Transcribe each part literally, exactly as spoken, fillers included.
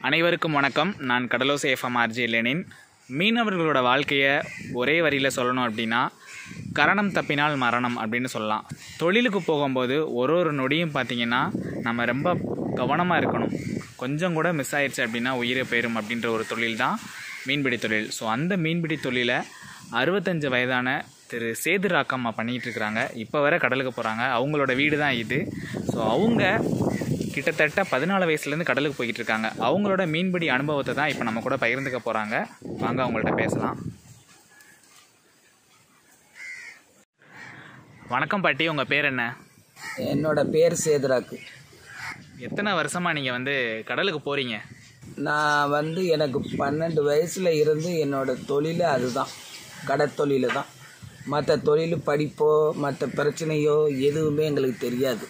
அனைவருக்கும் வணக்கம். நான் கடலோசை எஃப்எம் ஆர்ஜே லெனின். மீனவர்களோட வாழ்க்கையை ஒரே வரியில் சொல்லணும் அப்படின்னா, கரணம் தப்பினால் மரணம் அப்படின்னு சொல்லலாம். தொழிலுக்கு போகும்போது ஒரு ஒரு நொடியும் பார்த்திங்கன்னா நம்ம ரொம்ப கவனமாக இருக்கணும். கொஞ்சம் கூட மிஸ் ஆயிடுச்சு அப்படின்னா உயிரை போயிடும் அப்படின்ற ஒரு தொழில் தான் மீன்பிடி தொழில். ஸோ அந்த மீன்பிடி தொழிலை அறுபத்தஞ்சு வயதான திரு சேதுராக்கம்மா பண்ணிகிட்டு இருக்கிறாங்க. இப்போ வர கடலுக்கு போகிறாங்க. அவங்களோட வீடு தான் இது. ஸோ அவங்க கிட்டத்தட்ட பதினாலு வயசுலேருந்து கடலுக்கு போய்கிட்டு இருக்காங்க. அவங்களோட மீன்பிடி அனுபவத்தை தான் இப்போ நம்ம கூட பகிர்ந்துக்க போகிறாங்க. வாங்க அவங்கள்ட்ட பேசலாம். வணக்கம் பாட்டி, உங்கள் பேர் என்ன? என்னோட பேர் சேதுராக்கு. எத்தனை வருஷமாக நீங்கள் வந்து கடலுக்கு போகிறீங்க? நான் வந்து எனக்கு பன்னெண்டு வயசில் இருந்து என்னோட தொழில் அதுதான், கடற்தொழில் தான். மற்ற தொழில் படிப்போ மற்ற பிரச்சனையோ எதுவுமே எங்களுக்கு தெரியாது.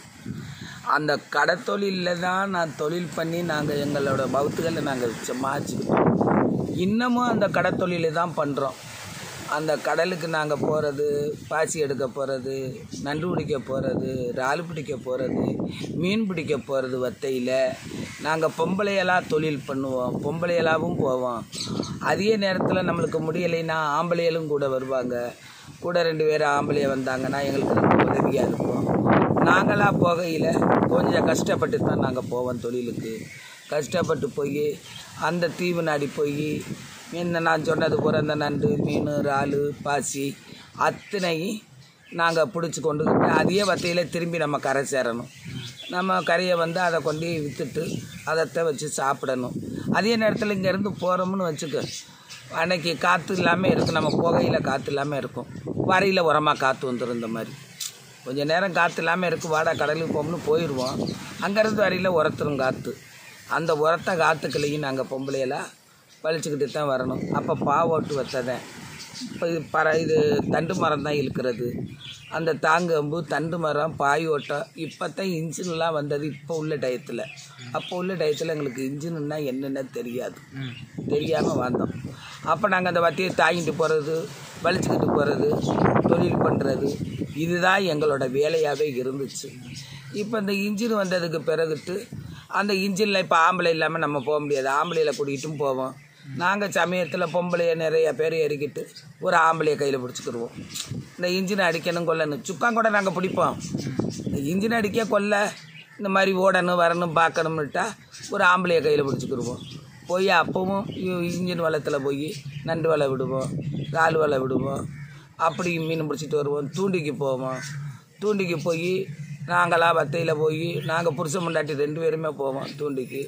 அந்த கடற்தொழிலில் தான் நான் தொழில் பண்ணி நாங்கள் எங்களோட பௌத்துகளை நாங்கள் சமாளிச்சுக்கிட்டோம். இன்னமும் அந்த கடற்தொழிலை தான் பண்ணுறோம். அந்த கடலுக்கு நாங்கள் போகிறது, பாசி எடுக்க போகிறது, நண்டு பிடிக்க போகிறது, இறால் பிடிக்க போகிறது, மீன் பிடிக்க போகிறது. வத்தையில் நாங்கள் பொம்பளையெல்லாம் தொழில் பண்ணுவோம், பொம்பளையெல்லாவும் போவோம். அதே நேரத்தில் நம்மளுக்கு முடியலைன்னா ஆம்பளைகளும் கூட வருவாங்க. கூட ரெண்டு பேர் ஆம்பளைய வந்தாங்கன்னா எங்களுக்கு ரொம்ப உதவியாக இருக்கும். நாங்களாக போகையில் கொஞ்சம் கஷ்டப்பட்டு தான் நாங்கள் போவோம் தொழிலுக்கு. கஷ்டப்பட்டு போய் அந்த தீவு நாடி போய் மீன் நான் சொன்னது போகிற அந்த நண்டு, மீன், இறால், பாசி அத்தனையும் நாங்கள் பிடிச்சி கொண்டுக்கிட்டு அதே வத்தையில் திரும்பி நம்ம கரை சேரணும். நம்ம கரையை வந்து அதை கொண்டு விற்றுட்டு அதை வச்சு சாப்பிடணும். அதே நேரத்தில் இங்கேருந்து போகிறோம்னு வச்சுக்க, அன்னைக்கு காற்று இல்லாமல் இருக்கும். நம்ம புகையில் காற்று இல்லாமல் இருக்கும், வரையில் உரமாக காற்று வந்துடும். இந்த மாதிரி கொஞ்சம் நேரம் காற்று இல்லாமல் இருக்கும். வாடா கடலுக்கு போகணும்னு போயிடுவோம். அங்கேருந்து வரையில் உரத்துரும் காற்று. அந்த உரத்த காற்றுக்களையும் நாங்கள் பொம்பளையெல்லாம் பழிச்சுக்கிட்டு தான் வரணும். அப்போ பாவோட்டு வத்ததேன். இப்போ இது பற இது தண்டு மரம் தான் இழுக்கிறது. அந்த தாங்கம்பு, தண்டு மரம், பாய் ஓட்டம். இப்போ தான் இன்ஜின்லாம் வந்தது இப்போ உள்ள டயத்தில். அப்போ உள்ள டயத்தில் எங்களுக்கு இன்ஜின்னா என்னென்ன தெரியாது, தெரியாமல் வந்தோம். அப்போ நாங்கள் அந்த வத்தியை தாங்கிட்டு போகிறது, வலிச்சுக்கிட்டு போகிறது, தொழில் பண்ணுறது, இதுதான் எங்களோட வேலையாகவே இருந்துச்சு. இப்போ இந்த இன்ஜின் வந்ததுக்கு பிறகுட்டு அந்த இன்ஜினில் இப்போ ஆம்பளை இல்லாமல் நம்ம போக முடியாது. ஆம்பளையில் கூட்டிகிட்டும் போவோம். நாங்கள் சமயத்தில் பொம்பளையை நிறைய பேர் ஏறிக்கிட்டு ஒரு ஆம்பளையை கையில் பிடிச்சிக்கிடுவோம். இந்த இன்ஜினை அடிக்கணும் கொல்லணும் சுக்கான் கூட நாங்கள் பிடிப்போம். இந்த இன்ஜினை அடிக்க கொல்ல இந்த மாதிரி ஓடணும் வரணும் பார்க்கணும்னுட்டா ஒரு ஆம்பளையை கையில் பிடிச்சிக்கிடுவோம். போய் அப்பவும் இன்ஜின் வளத்தில் போய் நண்டு வலை விடுவோம், இறால் வலை விடுவோம். அப்படி மீன் பிடிச்சிட்டு வருவோம். தூண்டிக்கு போவோம். தூண்டிக்கு போய் நாங்களாம் வத்தையில் போய் நாங்கள் புருஷன் முண்டாட்டி ரெண்டு பேருமே போவோம் தூண்டிக்கு.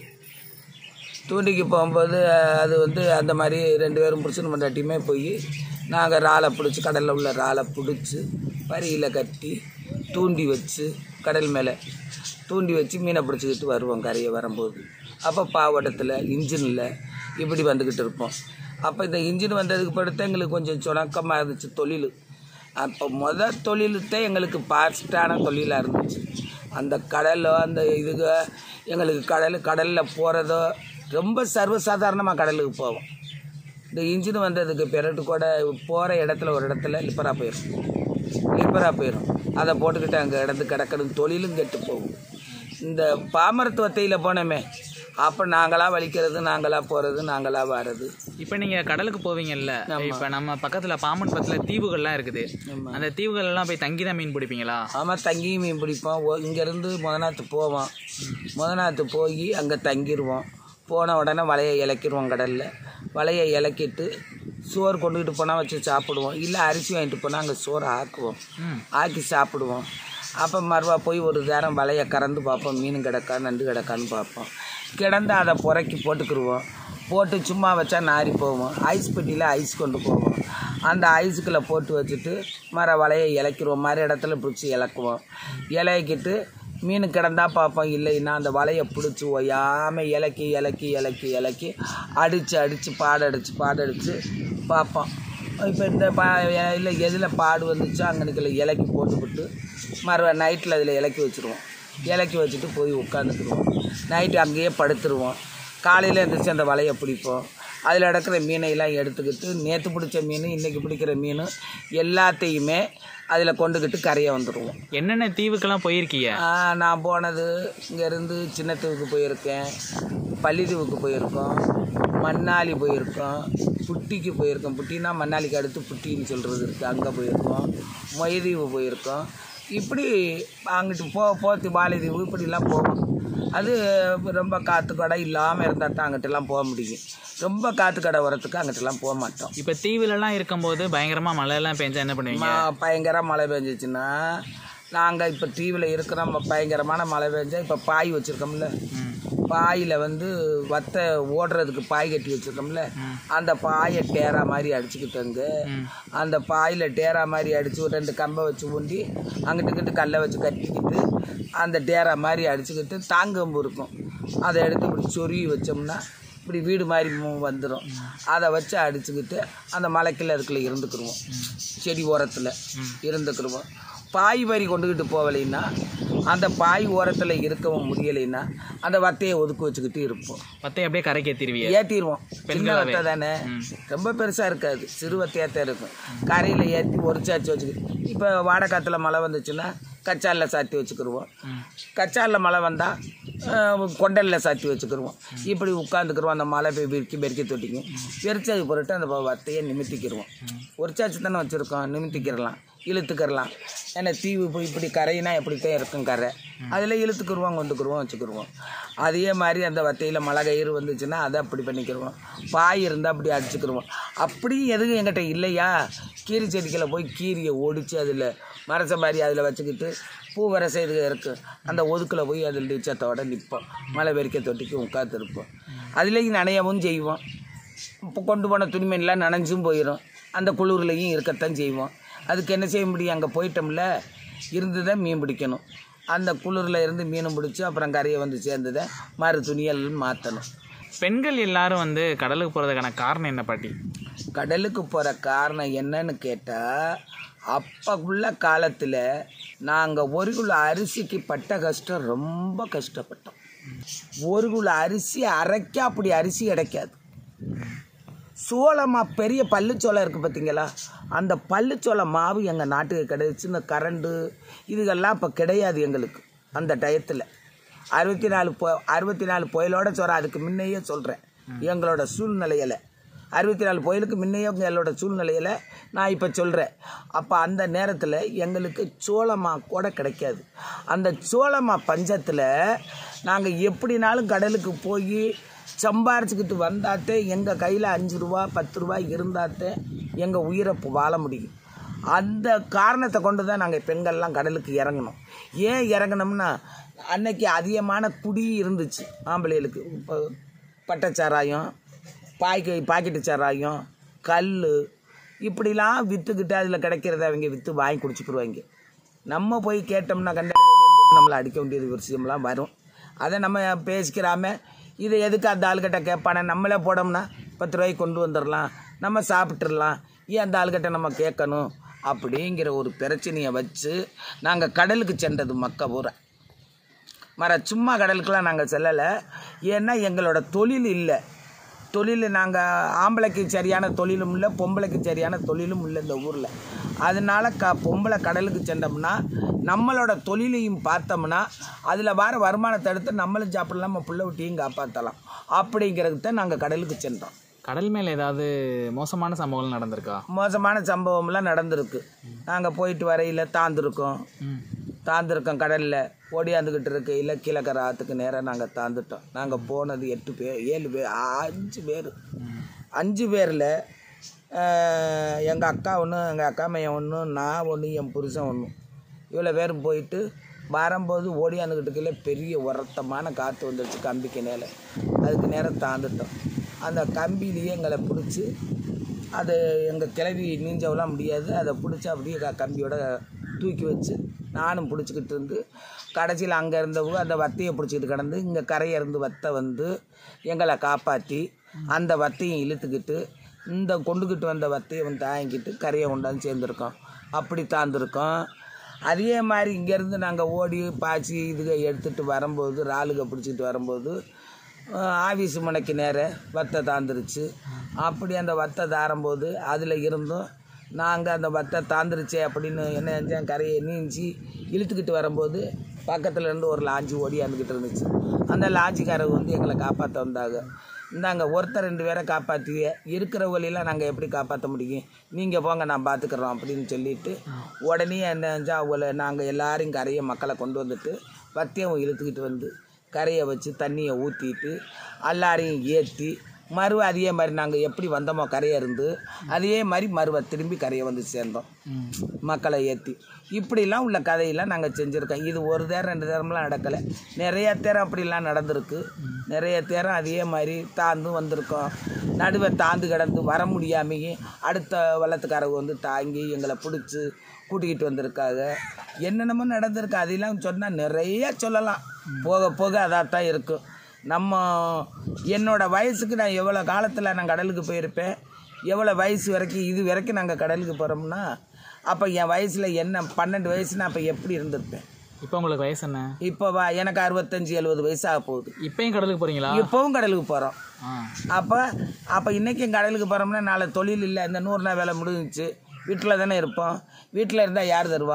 தூண்டிக்கு போகும்போது அது வந்து அந்த மாதிரி ரெண்டு பேரும் புருஷன் முண்டாட்டியுமே போய் நாங்கள் இறாலை பிடிச்சி, கடலில் உள்ள இறாலை பிடிச்சி பரியில் கட்டி தூண்டி வச்சு கடல் மேலே தூண்டி வச்சு மீனை பிடிச்சிக்கிட்டு வருவோம் கரையை வரும்போது. அப்போ பாவட்டத்தில் இன்ஜினில் இப்படி வந்துக்கிட்டு இருப்போம். அப்போ இந்த இன்ஜின் வந்ததுக்கு படுத்த எங்களுக்கு கொஞ்சம் சுணக்கமாக இருந்துச்சு தொழில். அப்போ மொதல் தொழில்தான் எங்களுக்கு பாஸ்டான தொழிலாக இருந்துச்சு. அந்த கடலோ அந்த இதுக எங்களுக்கு கடல் கடலில் போகிறதோ ரொம்ப சர்வசாதாரணமாக கடலுக்கு போவோம். இந்த இன்ஜின் வந்ததுக்கு பிறகு கூட போகிற இடத்துல ஒரு இடத்துல லிப்பராக போயிடும் லிப்பராக போயிடும் அதை போட்டுக்கிட்டு அங்கே இடத்து கிடக்கணும். தொழிலும் கெட்டு போகும். இந்த பாமரத்துவத்தையில் போனோமே, அப்போ நாங்களாக வலிக்கிறது, நாங்களாக போகிறது, நாங்களாக வர்றது. இப்போ நீங்கள் கடலுக்கு போவீங்கல்ல, இப்போ நம்ம பக்கத்தில் பாம்பன் பக்கத்தில் தீவுகள்லாம் இருக்குது. அந்த தீவுகள்லாம் போய் தங்கி தான் மீன் பிடிப்பீங்களா? ஆமாம், தங்கி மீன் பிடிப்போம். இங்கேருந்து முதநாத்து போவோம். முதநாத்து போய் அங்கே தங்கிடுவோம். போன உடனே வலையை இலக்கிடுவோம். கடலில் வலையை இலக்கிட்டு சோறு கொண்டுக்கிட்டு போனால் வச்சு சாப்பிடுவோம். இல்லை அரிசி வாங்கிட்டு போனால் அங்கே சோறு ஆக்குவோம், ஆக்கி சாப்பிடுவோம். அப்போ மறுவா போய் ஒரு நேரம் வலையை கறந்து பார்ப்போம், மீன் கிடக்கா நண்டு கிடக்கான்னு பார்ப்போம். கிடந்து அதை புறக்கி போட்டுக்கிடுவோம். போட்டு சும்மா வச்சா நாரி போவோம். ஐஸ் பெட்டியில் ஐஸ் கொண்டு போவோம். அந்த ஐஸுக்குள்ளே போட்டு வச்சுட்டு மர வலையை இலக்கிடுவோம். மர இடத்துல பிடிச்சி இலக்குவோம். இலக்கிட்டு மீன் கிடந்தா பார்ப்போம். இல்லைன்னா அந்த வலையை பிடிச்சி ஒய்யாமல் இலக்கி இலக்கி இலக்கி இலக்கி அடித்து அடித்து பாடடிச்சு பாடடிச்சு பார்ப்போம். இப்போ இந்த பா இல்லை எதில் பாடு வந்துச்சோ அங்கனுக்குள்ள இலக்கி போட்டுவிட்டு மறு நைட்டில் அதில் இலக்கி வச்சுருவோம். இலக்கி வச்சுட்டு போய் உட்காந்துக்குருவோம். நைட்டு அங்கேயே படுத்துருவோம். காலையில் எழுந்திரிச்சு அந்த வலையை பிடிப்போம். அதில் கிடக்கிற மீனையெல்லாம் எடுத்துக்கிட்டு நேற்று பிடிச்ச மீன் இன்றைக்கி பிடிக்கிற மீன் எல்லாத்தையுமே அதில் கொண்டுக்கிட்டு கரையை வந்துடுவோம். என்னென்ன தீவுக்கெல்லாம் போயிருக்கீங்க? நான் போனது இங்கேருந்து சின்னத்தீவுக்கு போயிருக்கேன், பள்ளித்தீவுக்கு போயிருக்கோம், மண்ணாலி போயிருக்கோம், புட்டிக்கு போயிருக்கோம். புட்டின்னா மண்ணாலிக்கு அடுத்து புட்டின்னு சொல்கிறது இருக்குது, அங்கே போயிருக்கோம். மொய்தீவு போயிருக்கோம். இப்படி அங்கிட்டு போ போத்து வாழைதீவு இப்படிலாம் போவோம். அது ரொம்ப காற்று கடை இல்லாமல் இருந்தால் தான் அங்கிட்டலாம் போக முடியும். ரொம்ப காற்று கடை வரத்துக்கு அங்கிட்டலாம் போக மாட்டோம். இப்போ தீவுலலாம் இருக்கும்போது பயங்கரமாக மழையெல்லாம் பெஞ்சா என்ன பண்ணுவீங்க? பயங்கர மழை பெஞ்சிச்சுன்னா நாங்கள் இப்போ தீவில் இருக்கிறோம். பயங்கரமான மழை பெஞ்சா இப்போ பாய் வச்சுருக்கோம்ல, பாயில் வந்து வத்தை ஓடுறதுக்கு பாய் கட்டி வச்சுருக்கோம்ல, அந்த பாயை டேரா மாதிரி அடிச்சுக்கிட்டோங்க. அந்த பாயில் டேரா மாதிரி அடித்து ஒரு ரெண்டு கம்பை வச்சு ஊண்டி அங்கிட்டுக்கிட்டு கல்லை வச்சு கட்டிக்கிட்டு அந்த டேரா மாதிரி அடிச்சுக்கிட்டு தாங்கம்பு இருக்கும், அதை எடுத்து இப்படி சொருவி வச்சோம்னா இப்படி வீடு மாதிரி வந்துடும். அதை வச்சு அடிச்சுக்கிட்டு அந்த மலைக்கில் அதுக்குள்ளே இருந்துக்கிடுவோம், செடி ஓரத்தில் இருந்துக்கிடுவோம். பாய் வரி கொண்டுக்கிட்டு போகலைன்னா அந்த பாய் ஓரத்தில் இருக்கவும் முடியலைன்னா அந்த வத்தையை ஒதுக்கி வச்சுக்கிட்டு இருப்போம். வத்தையை அப்படியே கரைக்கு ஏற்றிடுவீங்க? ஏற்றிடுவோம். சின்ன வத்தை தானே, ரொம்ப பெருசாக இருக்காது, சிறு வத்தையாக தான் இருக்கும். கரையில் ஏற்றி ஒரிச்சாச்சு வச்சுக்கிட்டு இப்போ வாடைக்காற்றுல மழை வந்துச்சுன்னா கச்சாலில் சாத்தி வச்சுக்கிடுவோம். கச்சாலில் மழை வந்தால் கொண்டலில் சாத்தி வச்சுக்கிடுவோம். இப்படி உட்காந்துக்கிடுவோம். அந்த மழை போய் பெருக்கி பெருக்கி தொட்டிக்கும். பெருச்சாச்சு பொருட்டு அந்த வத்தையை நிமித்திக்கிடுவோம். ஒரிச்சாச்சு தானே வச்சுருக்கோம், நிமித்திக்கிடலாம், இழுத்துக்கிறலாம். ஏன்னா தீவு போய் இப்படி கரையினா எப்படித்தான் இருக்கும் கரை, அதில் இழுத்துக்கிடுவோம், கொண்டுக்கிடுவோம், வச்சுக்கிடுவோம். அதே மாதிரி அந்த வத்தையில் மழை கயிறு வந்துச்சுன்னா அதை அப்படி பண்ணிக்கிடுவோம். பாய் இருந்தால் அப்படி அடிச்சுக்கிடுவோம். அப்படி எதுவும் எங்கிட்ட இல்லையா, கீரி செடிகளை போய் கீரியை ஒடிச்சு அதில் மரச மாதிரி அதில் வச்சுக்கிட்டு பூ வரசை இது இருக்குது, அந்த ஒதுக்கில் போய் அதில் டிச்சத்தோடு நிற்போம். மழை வெறிக்க தொட்டிக்கு உட்காந்துருப்போம். அதுலேயும் நனையவும் செய்வோம். இப்போ கொண்டு போன துணிமணிலாம் நனைஞ்சும் போயிடும். அந்த குளிர்லையும் இருக்கத்தான் செய்வோம். அதுக்கு என்ன செய்ய முடியும், அங்கே போயிட்டோம்ல, இருந்து தான் மீன் பிடிக்கணும். அந்த குளிரில் இருந்து மீனும் பிடிச்சி அப்புறம் கரையை வந்து சேர்ந்ததை மறு துணியல் மாற்றணும். பெண்கள் எல்லாரும் வந்து கடலுக்கு போகிறதுக்கான காரணம் என்ன பாட்டி? கடலுக்கு போகிற காரணம் என்னன்னு கேட்டால், அப்போ உள்ள காலத்தில் நாங்கள் ஒரு குள்ள அரிசிக்கு பட்ட கஷ்டம் ரொம்ப கஷ்டப்பட்டோம். ஒரு குள்ள அரிசி அரைக்க அப்படி அரிசி கிடைக்காது. சோளமா பெரிய பல்லுச்சோளம் இருக்குது பார்த்தீங்களா, அந்த பல்லுச்சோள மாவு எங்கள் நாட்டுக்கு கிடைச்சி. இந்த கரண்டு இதுகெல்லாம் இப்போ கிடையாது எங்களுக்கு. அந்த டயத்தில் அறுபத்தி நாலு பொ அறுபத்தி நாலு புயலோட சொல்கிறேன், அதுக்கு முன்னையே சொல்கிறேன். எங்களோட சூழ்நிலையில் அறுபத்தி நாலு புயலுக்கு முன்னையே எங்களோட சூழ்நிலையில் நான் இப்போ சொல்கிறேன். அப்போ அந்த நேரத்தில் எங்களுக்கு சோளமா கூட கிடைக்காது. அந்த சோளமா பஞ்சத்தில் நாங்கள் எப்படினாலும் கடலுக்கு போய் சம்பாரிச்சுக்கிட்டு வந்தாத்தே எங்கள் கையில் அஞ்சு ரூபா பத்து ரூபா இருந்தாத்தே எங்கள் உயிரை வாழ முடியும். அந்த காரணத்தை கொண்டு தான் நாங்கள் பெண்கள்லாம் கடலுக்கு இறங்கணும். ஏன் இறங்கணும்னா, அன்னைக்கு அதிகமான குடி இருந்துச்சு ஆம்பளைகளுக்கு. இப்போ பட்டச்சாராயம், பாய்க்கு பாக்கெட்டு சாராயம், கல் இப்படிலாம் விற்றுக்கிட்டு அதில் கிடைக்கிறத அவங்க விற்று வாங்கி குடிச்சுக்கிடுவாங்க. நம்ம போய் கேட்டோம்னா கண்டன போட்டு நம்மளை அடிக்க வேண்டியது விஷயம்லாம் வரும். அதை நம்ம பேசிக்கிறாம இதை எதுக்கு அந்த ஆளுகிட்ட கேட்பானே, நம்மளே போடோம்னா பத்து ரூபாய்க்கு கொண்டு வந்துடலாம், நம்ம சாப்பிட்றலாம், ஏன் அந்த ஆளுகிட்ட நம்ம கேட்கணும் அப்படிங்கிற ஒரு பிரச்சனையை வச்சு நாங்கள் கடலுக்கு சென்றது. மக்க பூரா மர சும்மா கடலுக்கெல்லாம் நாங்கள் செல்லலை. ஏன்னா எங்களோட தொழில் இல்லை. தொழில் நாங்கள் ஆம்பளைக்கு சரியான தொழிலும் இல்லை, பொம்பளைக்கு சரியான தொழிலும் இல்லை இந்த ஊரில். அதனால க பொம்பளை கடலுக்கு சென்றோம்னா நம்மளோட தொழிலையும் பார்த்தோம்னா அதில் வர வருமானத்தை எடுத்து நம்மளும் சாப்பிடலாம், நம்ம பிள்ளை விட்டியும் காப்பாற்றலாம். அப்படிங்கிறதுக்கு தான் நாங்கள் கடலுக்கு சென்றோம். கடல் மேலே ஏதாவது மோசமான சம்பவங்கள் நடந்திருக்கா? மோசமான சம்பவம்லாம் நடந்திருக்கு. நாங்கள் போயிட்டு வரையில் தாந்திருக்கோம் தாந்திருக்கோம் கடலில் ஓடியாந்துக்கிட்டு இருக்கு. இல்லை கீழக்கரை ஆற்றுக்கு நேராக நாங்கள் தாந்துட்டோம். நாங்கள் போனது எட்டு பேர் ஏழு பேர் அஞ்சு பேர் அஞ்சு பேரில் எங்கள் அக்கா ஒன்று, எங்கள் அக்கா மையன் ஒன்று, நான் ஒன்று, என் புருஷன் ஒன்று, இவ்வளோ பேரும் போயிட்டு வரும்போது ஓடியாந்துக்கிட்டு கீழே பெரிய உரத்தமான காற்று வந்துடுச்சு கம்பிக்கு நேர. அதுக்கு நேரம் தாந்துட்டோம். அந்த கம்பிலேயே எங்களை பிடிச்சி, அது எங்கள் கிளவி நீஞ்சவெல்லாம் முடியாது, அதை பிடிச்சி அப்படியே கம்பியோட தூக்கி வச்சு நானும் பிடிச்சிக்கிட்டு இருந்து கடைசியில் அங்கே இருந்தவங்க அந்த வத்தையை பிடிச்சிக்கிட்டு கிடந்து இங்கே கரையை இருந்து வத்தை வந்து எங்களை காப்பாற்றி அந்த வத்தையும் இழுத்துக்கிட்டு இந்த கொண்டுக்கிட்டு வந்த வத்தையை வந்து தாங்கிக்கிட்டு கரையை கொண்டாந்து சேர்ந்துருக்கோம். அப்படி தாந்துருக்கோம். அதே மாதிரி இங்கேருந்து நாங்கள் ஓடி பாய்ச்சி இதுக எடுத்துகிட்டு வரும்போது, இறாலுக பிடிச்சிக்கிட்டு வரும்போது ஆஃபீஸு முனைக்கு நேர வத்தை தாந்துருச்சு. அப்படி அந்த வத்தை தாரும்போது அதில் இருந்தும் நாங்கள் அந்த வத்தை தாந்துருச்சே அப்படின்னு என்ன செஞ்சேன், கரையை நீஞ்சி இழுத்துக்கிட்டு வரும்போது பக்கத்தில் இருந்து ஒரு லாஞ்சி ஓடியாந்துக்கிட்டு இருந்துச்சு. அந்த லாஞ்சிக்காரங்க வந்து எங்களை காப்பாற்ற வந்தாங்க. இந்தாங்க ஒருத்தர் ரெண்டு பேரை காப்பாற்றி இருக்கிற வழியெல்லாம் நாங்கள் எப்படி காப்பாற்ற முடியும், நீங்கள் போங்க நான் பார்த்துக்குறோம் அப்படின்னு சொல்லிவிட்டு உடனே என்ன செஞ்சால் அவளை நாங்கள் எல்லாரையும் கரையை மக்களை கொண்டு வந்துட்டு வத்தையும் இழுத்துக்கிட்டு வந்து கரையை வச்சு தண்ணியை ஊற்றிட்டு எல்லாரையும் ஏற்றி மறுவை அதே மாதிரி நாங்கள் எப்படி வந்தோமோ கரையை இருந்து அதே மாதிரி மறுவை திரும்பி கரையை வந்து சேர்ந்தோம் மக்களை ஏற்றி. இப்படிலாம் உள்ள கதையெல்லாம் நாங்கள் செஞ்சுருக்கோம். இது ஒரு தேரம் ரெண்டு தேரம்லாம் நடக்கலை, நிறைய தேரம் அப்படிலாம் நடந்திருக்கு. நிறைய தேரம் அதே மாதிரி தாந்து வந்திருக்கோம். நடுவை தாந்து கிடந்து வர முடியாமையே அடுத்த வள்ளத்துக்காரங்க வந்து தாங்கி எங்களை பிடிச்சி கூட்டிக்கிட்டு வந்திருக்காங்க. என்னென்னமோ நடந்திருக்கு. அதெல்லாம் சொன்னால் நிறைய சொல்லலாம், போக போக அதாக தான் இருக்கும். நம்ம என்னோடய வயசுக்கு நான் எவ்வளோ காலத்தில் நான் கடலுக்கு போயிருப்பேன், எவ்வளோ வயசு வரைக்கும் இது வரைக்கும் நாங்கள் கடலுக்கு போகிறோம்னா அப்போ என் வயசில் என்ன பன்னெண்டு வயசுனா அப்போ எப்படி இருந்திருப்பேன். இப்போ உங்களுக்கு வயசு என்ன? இப்போ வா எனக்கு அறுபத்தஞ்சி எழுபது வயசாக போகுது. இப்போயும் கடலுக்கு போகிறீங்களா? இப்போவும் கடலுக்கு போகிறோம். அப்போ அப்போ இன்றைக்கும் கடலுக்கு போகிறோம்னா நாளை தொழில் இல்லை, இந்த நூறு நாள் வேலை முடிஞ்சிச்சு, வீட்டில் தானே இருப்போம். வீட்டில் இருந்தால் யார் தருவா?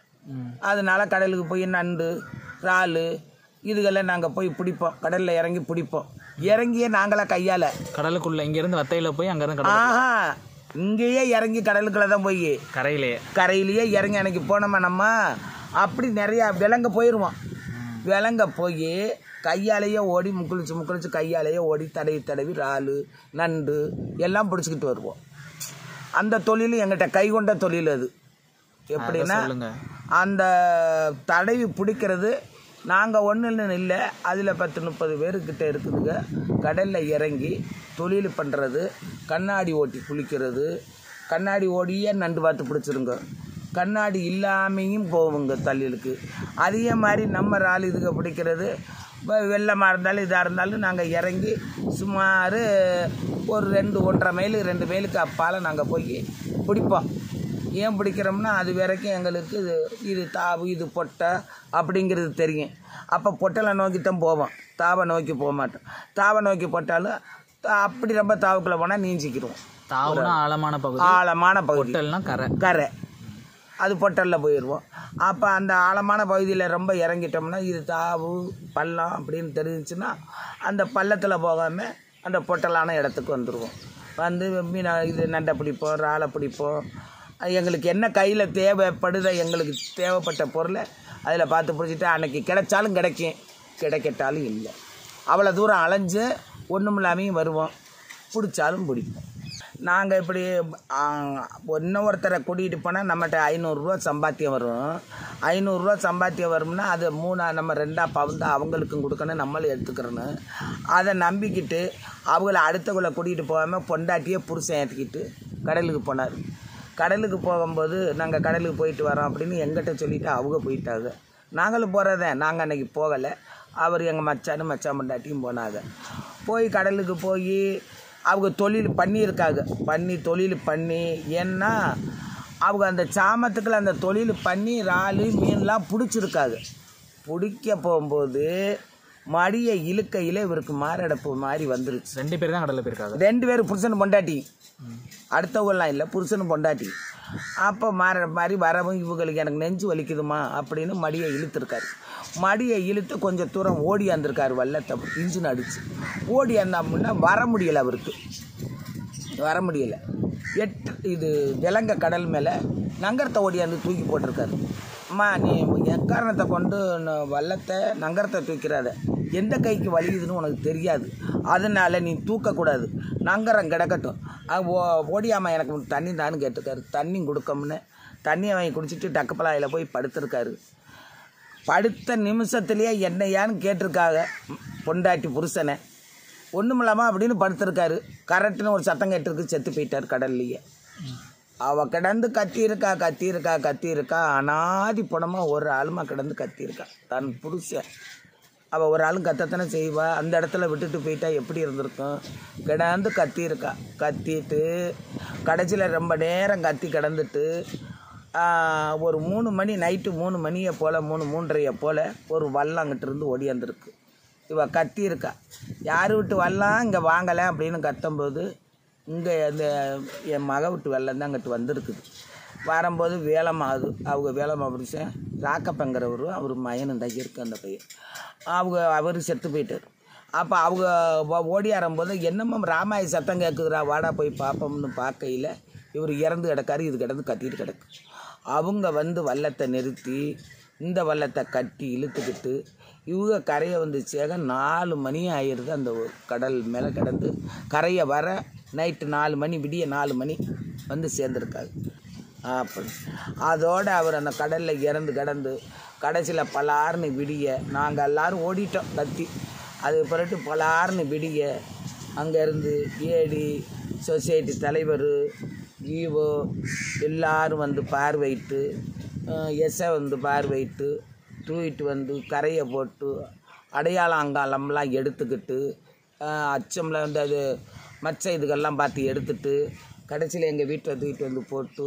அதனால் கடலுக்கு போய் நண்டு இறால் இதுக்கெல்லாம் நாங்கள் போய் பிடிப்போம், கடலில் இறங்கி பிடிப்போம். இறங்கியே நாங்களாம் கையால் கடலுக்குள்ளே இங்கேருந்து வத்தையில் போய் அங்கேருந்து ஆஹா இங்கேயே இறங்கி கடலுக்குள்ளே தான் போய் கரையிலே கரையிலேயே இறங்கி அன்றைக்கி போனோமா நம்ம. அப்படி நிறையா விலங்க போயிடுவோம். விலங்க போய் கையாலேயே ஓடி முக்குளிச்சு முக்குளிச்சு கையாலேயே ஓடி தடவி தடவி இறால் நண்டு எல்லாம் பிடிச்சிக்கிட்டு வருவோம். அந்த தொழில் எங்கிட்ட கை கொண்ட தொழில் அது. எப்படின்னா அந்த தடவி பிடிக்கிறது நாங்கள் ஒன்றுன்னு இல்லை, அதில் பத்து முப்பது பேருக்கிட்ட இருக்குதுங்க. கடலில் இறங்கி தொழில் பண்ணுறது, கண்ணாடி ஓட்டி குளிக்கிறது, கண்ணாடி ஓடியே நண்டு பார்த்து பிடிச்சிருங்க, கண்ணாடி இல்லாமையும் போவோங்க தள்ளிலுக்கு. அதே மாதிரி நம்ம இறால் இதுக்கு பிடிக்கிறது. இப்போ வெள்ளமாக இருந்தாலும் இதாக இருந்தாலும் நாங்கள் இறங்கி சுமார் ஒரு ரெண்டு ஒன்றரை மைலு ரெண்டு மைலுக்கு அப்பால் நாங்கள் போய் பிடிப்போம். ஏன் பிடிக்கிறோம்னா அது வரைக்கும் எங்களுக்கு இது இது தாவு இது பொட்டை அப்படிங்கிறது தெரியும். அப்போ பொட்டலை நோக்கி தான் போவோம், தாவை நோக்கி போக மாட்டோம். தாவை நோக்கி போட்டாலும் அப்படி ரொம்ப தாவுக்குள்ளே போனால் நீஞ்சிக்கிடுவோம். தாவுனா ஆழமான பகுதி, ஆழமான பகுதி கரை கரை அது பொட்டலில் போயிடுவோம். அப்போ அந்த ஆழமான பகுதியில் ரொம்ப இறங்கிட்டோம்னா இது தாவு பள்ளம் அப்படின்னு தெரிஞ்சிச்சுன்னா அந்த பள்ளத்தில் போகாமல் அந்த பொட்டலான இடத்துக்கு வந்துடுவோம். வந்து மீன் இது நண்டை பிடிப்போம், இறாலை பிடிப்போம். எங்களுக்கு என்ன கையில் தேவைப்படுதோ எங்களுக்கு தேவைப்பட்ட பொருளை அதில் பார்த்து பிடிச்சிட்டு அன்றைக்கி கிடைச்சாலும் கிடைக்கும், கிடைக்கட்டாலும் இல்லை. அவ்வளோ தூரம் அலைஞ்சு ஒன்றும் இல்லாமையும் வருவோம், பிடிச்சாலும் பிடிப்போம். நாங்கள் இப்படி இன்னும் ஒருத்தரை கூட்டிகிட்டு போனால் நம்மகிட்ட ஐநூறுரூவா சம்பாத்தியம் வரும். ஐநூறுரூவா சம்பாத்தியம் வரும்னா அது மூணா நம்ம ரெண்டாக பவுந்து அவங்களுக்கும் கொடுக்கணும், நம்மளும் எடுத்துக்கிறோன்னு அதை நம்பிக்கிட்டு அவங்கள அடுத்தவங்களை கூட்டிகிட்டு போகாமல் பொண்டாட்டியே புருஷன் ஏற்றிக்கிட்டு கடலுக்கு போனார். கடலுக்கு போகும்போது நாங்கள் கடலுக்கு போயிட்டு வரோம் அப்படின்னு எங்கிட்ட சொல்லிவிட்டு அவங்க போயிட்டாங்க. நாங்களும் போகிறதேன், நாங்கள் அன்றைக்கி போகலை. அவர் எங்கள் மச்சானும் மச்சான் பொண்டாட்டியும் போனாங்க. போய் கடலுக்கு போய் அவங்க தொழில் பண்ணியிருக்காங்க. பண்ணி தொழில் பண்ணி ஏன்னா அவங்க அந்த சாமத்துக்குள்ள அந்த தொழில் பண்ணி இறால் மீன்லாம் பிடிச்சிருக்காங்க. பிடிக்க போகும்போது மடியை இழுக்கையில் இவருக்கு மாரடைப்பு மாதிரி வந்துருச்சு. ரெண்டு பேர் தான் கடலில் போயிருக்காங்க. ரெண்டு பேர் புருஷன் பொண்டாட்டி, அடுத்தவங்களாம் இல்லை, புருஷனும் பொண்டாட்டி. அப்போ மாற மாதிரி வரவும் இவங்களுக்கு எனக்கு நெஞ்சு வலிக்குதுமா அப்படின்னு மடியை இழுத்துருக்காரு. மடியை இழுத்து கொஞ்சம் தூரம் ஓடியாந்துருக்காரு வல்லத்தை இன்ஜின் அடித்து. ஓடியாந்தோம்னா வர முடியலை, அவருக்கு வர முடியலை. எட்டு இது விலங்க கடல் மேலே நங்கரத்தை ஓடியாந்து தூக்கி போட்டிருக்காரு. அம்மா நீ எக்காரணத்தை கொண்டு வல்லத்தை நங்கரத்தை தூக்கிறாத, எந்த கைக்கு வலிக்குதுன்னு உனக்கு தெரியாது, அதனால் நீ தூக்கக்கூடாது, நங்கரம் கிடக்கட்டும். ஓ ஓடியாமா எனக்கு தண்ணி தான்னு கேட்டிருக்காரு. தண்ணி கொடுக்கமுன்னு தண்ணியை வாங்கி குடிச்சிட்டு டக்குப்பலாயில் போய் படுத்திருக்காரு. படுத்த நிமிஷத்துலேயே என்னையான்னு கேட்டிருக்காங்க பொண்டாட்டி புருஷனை. ஒன்றும் இல்லாமல் அப்படின்னு படுத்திருக்காரு. கரெக்டுன்னு ஒரு சத்தம் கேட்டிருக்கு, செத்து போயிட்டார் கடல்லையே. அவள் கிடந்து கத்தியிருக்கா கத்தியிருக்கா கத்தியிருக்கா அனாதி பணமாக ஒரு ஆளுமா கிடந்து கத்தியிருக்கா தன் புருஷன். அவள் ஒரு ஆளும் கத்தத்தானே செய்வா, அந்த இடத்துல விட்டுட்டு போயிட்டா எப்படி இருந்திருக்கும். கிடந்து கத்தியிருக்கா. கத்திட்டு கடைசியில் ரொம்ப நேரம் கத்தி கிடந்துட்டு ஒரு மூணு மணி நைட்டு மூணு மணியை போல் மூணு மூன்றரையை போல் ஒரு வல்லம் அங்கிட்டிருந்து ஓடியாந்துருக்கு. இவ கத்தி இருக்கா, யார் விட்டு வரலாம் இங்கே வாங்கலை அப்படின்னு கத்தும்போது இங்கே அந்த என் மக விட்டு வெள்ளம் தான் அங்கிட்டு வந்திருக்குது. வரும்போது வேலம்மாது அவங்க வேலம்மா புருஷன் ராக்கப்பங்கிறவரு அவர் மயனும் தான் இருக்கு அந்த பையன். அவங்க அவர் செத்து போயிட்டார். அப்போ அவங்க ஓடியாரும்போது என்னம்மா ராமாய சத்தம் கேட்குதுரா வாடா போய் பார்ப்போம்னு பார்க்கையில் இவர் இறந்து கிடக்காரு, இது கிடந்து கத்திட்டு கிடக்கு. அவங்க வந்து வள்ளத்தை நிறுத்தி இந்த வள்ளத்தை கட்டி இழுத்துக்கிட்டு இவங்க கரையை வந்து சேக நாலு மணி ஆயிடுது. அந்த கடல் மேலே கிடந்து கரையை வர நைட்டு நாலு மணி விடிய நாலு மணி வந்து சேர்ந்துருக்காரு. அப்படி அதோடு அவர் அந்த கடலில் இறந்து கிடந்து கடைசியில் பலார்னு விடிய நாங்கள் எல்லோரும் ஓடிட்டோம் கத்தி. அது பிறகு பலார்னு விடிய அங்கேருந்து ஏடி சொசைட்டி தலைவர் ஈவோ எல்லோரும் வந்து பார்வையிட்டு எஸ்ஐ வந்து பார்வையிட்டு தூக்கிட்டு வந்து கரையை போட்டு அடையாளம் அங்காளம்லாம் எடுத்துக்கிட்டு அச்சம்லாம் வந்து அது மச்ச இதுக்கெல்லாம் பார்த்து எடுத்துட்டு கடைசியில் எங்கள் வீட்டில் தூக்கிட்டு வந்து போட்டு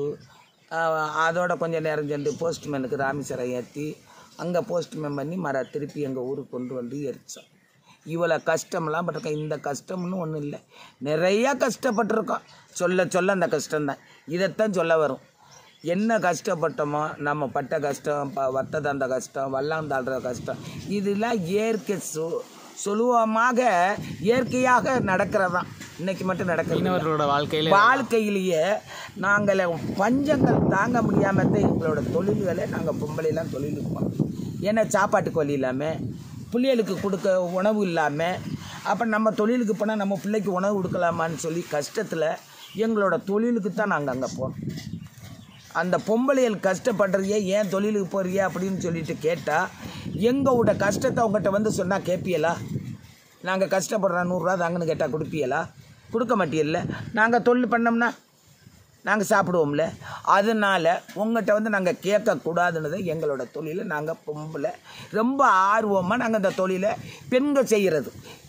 அதோட கொஞ்சம் நேரம் சென்று போஸ்ட்மேனுக்கு ராமேஸ்வரம் ஏற்றி அங்கே போஸ்ட்மேன் பண்ணி மர திருப்பி எங்கள் ஊருக்கு கொண்டு வந்து எரித்தோம். இவ்வளோ கஷ்டம்லாம் பட்டிருக்கோம். இந்த கஷ்டம்னு ஒன்றும் இல்லை, நிறையா கஷ்டப்பட்டிருக்கோம். சொல்ல சொல்ல அந்த கஷ்டம்தான் இதைத்தான் சொல்ல வரும். என்ன கஷ்டப்பட்டோமோ நம்ம பட்ட கஷ்டம், ப வத்தது அந்த கஷ்டம், வல்லாந்தாள்ற கஷ்டம், இதெல்லாம் இயற்கை சு சுலபமாக இயற்கையாக நடக்கிறதான். இன்றைக்கி மட்டும் நடக்கிறவர்களோட வாழ்க்கையில் வாழ்க்கையிலேயே நாங்கள் பஞ்சங்கள் தாங்க முடியாமல் தான் எங்களோட தொழில்களை நாங்கள் பொம்பளைலாம் தொழிலுக்கு போனோம். ஏன்னா சாப்பாட்டுக்கு வழி இல்லாமல், பிள்ளைகளுக்கு கொடுக்க உணவு இல்லாமல், அப்போ நம்ம தொழிலுக்கு போனால் நம்ம பிள்ளைக்கு உணவு கொடுக்கலாமான்னு சொல்லி கஷ்டத்தில் எங்களோட தொழிலுக்கு தான் நாங்கள் அங்கே போனோம். அந்த பொம்பளைகள் கஷ்டப்படுறியே ஏன் தொழிலுக்கு போறியா அப்படின்னு சொல்லிட்டு கேட்டால் எங்களோட கஷ்டத்தை அவங்ககிட்ட வந்து சொன்னால் கேட்பியலா? நாங்கள் கஷ்டப்படுறோம் நூறுரூவா தாங்கன்னு கேட்டால் கொடுப்பியலா? கொடுக்க மாட்டியல்ல. நாங்கள் தொழில் பண்ணோம்னா நாங்கள் சாப்பிடுவோம்ல. அதனால் உங்கள்கிட்ட வந்து நாங்கள் கேட்கக்கூடாதுன்னு எங்களோட தொழிலை நாங்கள் பொம்பளை ரொம்ப ஆர்வமாக நாங்கள் இந்த தொழிலை பெண்கள் செய்கிறது.